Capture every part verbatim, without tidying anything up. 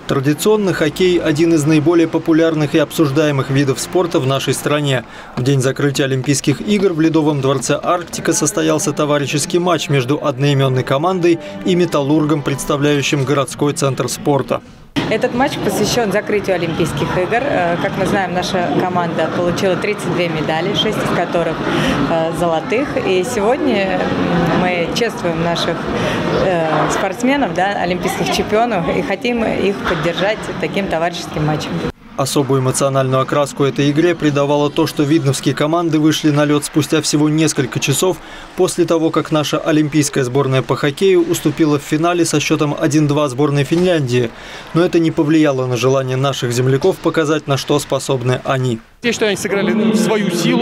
Традиционно хоккей – один из наиболее популярных и обсуждаемых видов спорта в нашей стране. В день закрытия Олимпийских игр в Ледовом дворце «Арктика» состоялся товарищеский матч между одноименной командой и «Металлургом», представляющим городской центр спорта. Этот матч посвящен закрытию Олимпийских игр. Как мы знаем, наша команда получила тридцать две медали, шесть из которых золотых. И сегодня мы чествуем наших спортсменов, да, олимпийских чемпионов, и хотим их поддержать таким товарищеским матчем. Особую эмоциональную окраску этой игре придавало то, что видновские команды вышли на лед спустя всего несколько часов после того, как наша олимпийская сборная по хоккею уступила в финале со счетом один-два сборной Финляндии. Но это не повлияло на желание наших земляков показать, на что способны они. Я считаю, они сыграли в свою силу,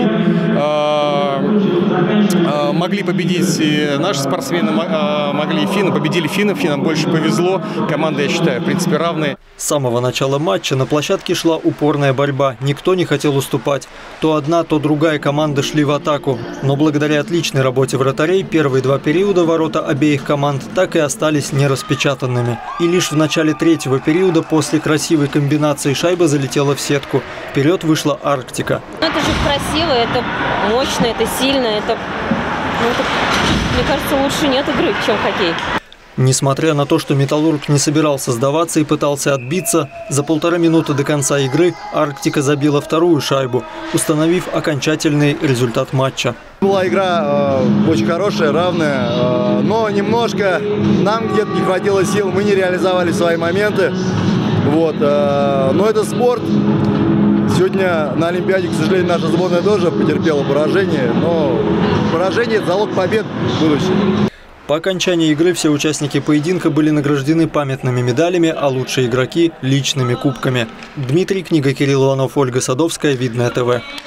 могли победить наши спортсмены, могли и финны, победили финнов, финнам больше повезло. Команды, я считаю, в принципе, равные. С самого начала матча на площадке шла упорная борьба, никто не хотел уступать. То одна, то другая команда шли в атаку. Но благодаря отличной работе вратарей первые два периода ворота обеих команд так и остались нераспечатанными. И лишь в начале третьего периода после красивой комбинации шайба залетела в сетку. Вперед вышла «Арктика». Это же красиво, это мощно, это сильно, это, ну, это, мне кажется, лучше нет игры, чем хоккей. Несмотря на то, что «Металлург» не собирался сдаваться и пытался отбиться, за полтора минуты до конца игры «Арктика» забила вторую шайбу, установив окончательный результат матча. Была игра э, очень хорошая, равная, э, но немножко нам где-то не хватило сил, мы не реализовали свои моменты. Вот, э, но это спорт. Сегодня на Олимпиаде, к сожалению, наша сборная тоже потерпела поражение, но поражение – это залог побед в будущем. По окончании игры все участники поединка были награждены памятными медалями, а лучшие игроки – личными кубками. Дмитрий Книга, Кирилл Иванов, Ольга Садовская, Видное ТВ.